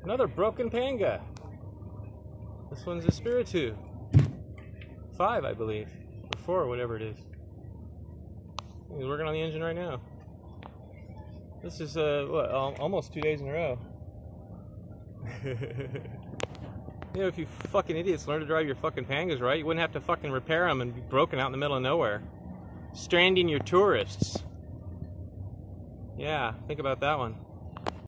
Another broken Panga. This one's a Spiritu. 5, I believe. Or 4, whatever it is. He's working on the engine right now. This is, almost 2 days in a row. You know, if you fucking idiots learn to drive your fucking Pangas right, you wouldn't have to fucking repair them and be broken out in the middle of nowhere. Stranding your tourists. Yeah, think about that one.